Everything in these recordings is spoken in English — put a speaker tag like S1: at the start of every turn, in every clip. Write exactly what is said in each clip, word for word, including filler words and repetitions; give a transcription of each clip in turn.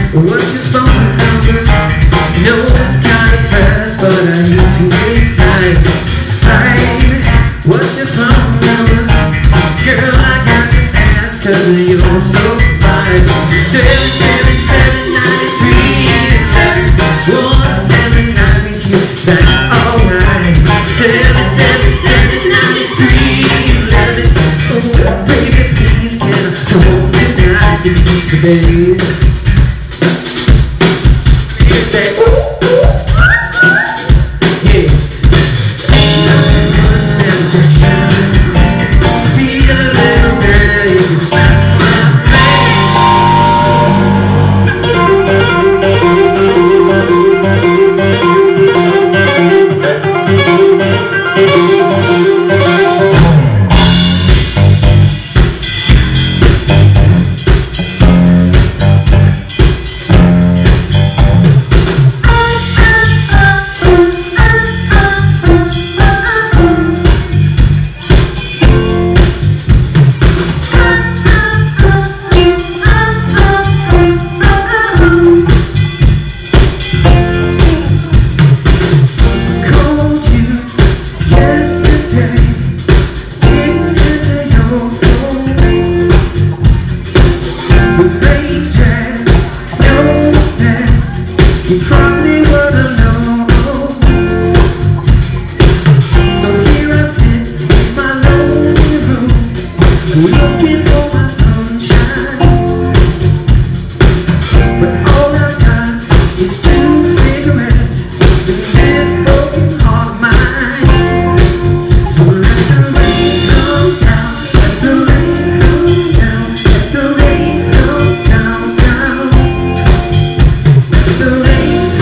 S1: What's your phone number? No, it's kinda fast, but I need to waste time. Fine, what's your phone number? Girl, I got to ask, cause you're so fine. Seven, seven, seven, nine, three, eleven. Wanna spend the night with you, that's alright. Seven, seven, seven, nine, three, eleven. Oh, baby, please, can I talk tonight? Give me just a bed. You probably were alone. So here I sit in my lonely room, looking for my sunshine. But all I've got is two cigarettes and this broken heart of mine. So let the rain come down, let the rain come down, let the rain come down, down. Let the rain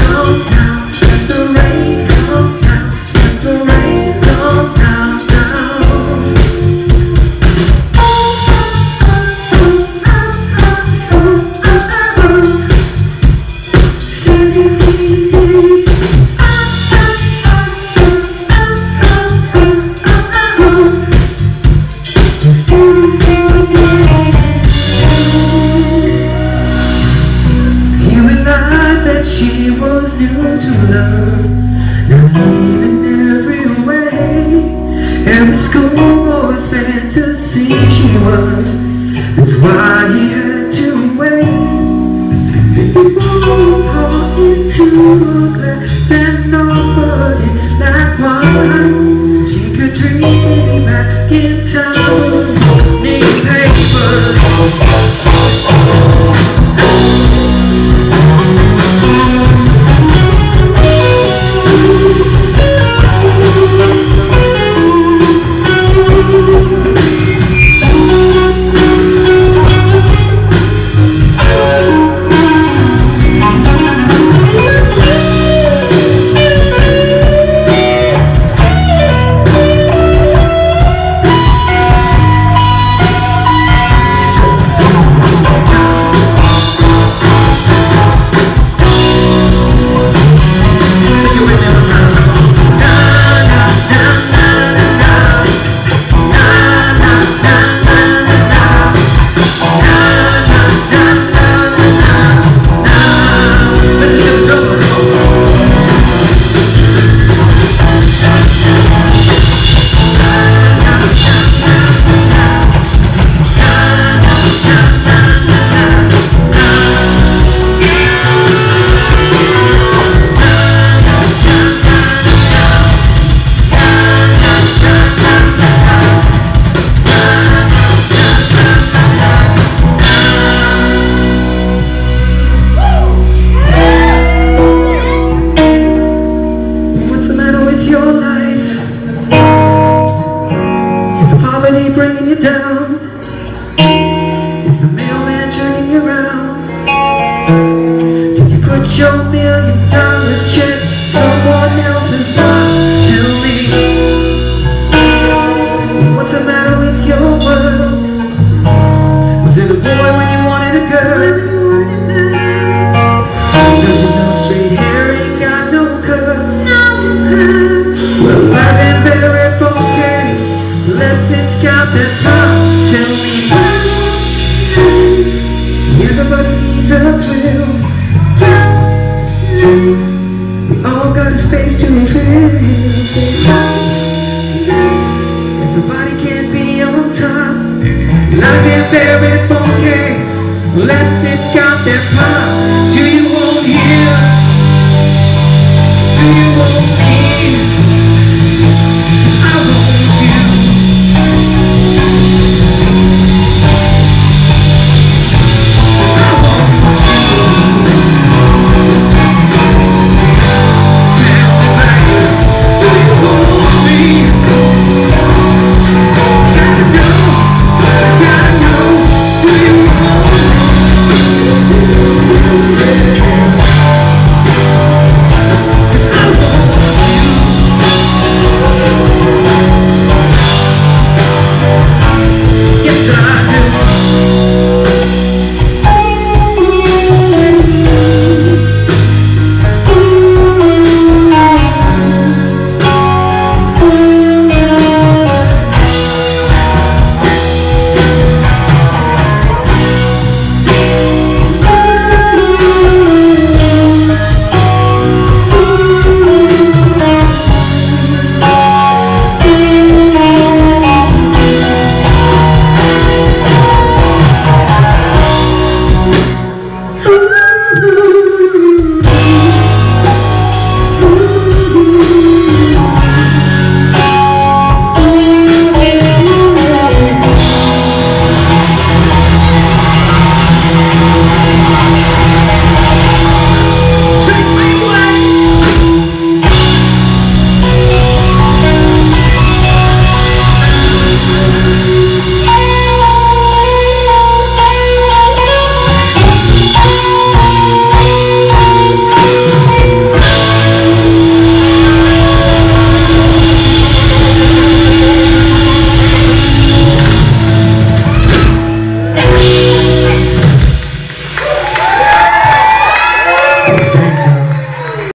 S1: she was new to love, naive in every way. Every schoolboy's fantasy she was, that's why he had to wait. He poured his heart into a glass and offered it like wine. She could drink it back in time, need paper. Bringing you down? Is the mailman jerking you around? Did you put your million dollar check someone else's box? Tell me, what's the matter with your world? Was it a boy when you wanted a girl? Does you know straight hair ain't got no curl? Well, life ain't very funky unless it's got that pop. Tell me why everybody needs a thrill. Less it's got that pop.